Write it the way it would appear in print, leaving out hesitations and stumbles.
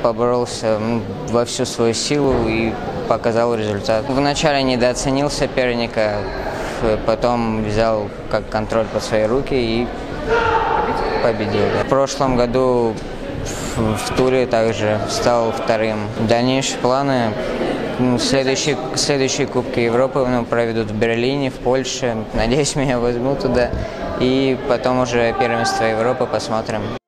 поборолся во всю свою силу и показал результат. Вначале недооценил соперника, потом взял как контроль под свои руки и победил. В прошлом году в туре также стал вторым. Дальнейшие планы. Следующие Кубки Европы проведут в Берлине, в Польше. Надеюсь, меня возьмут туда. И потом уже первенство Европы посмотрим.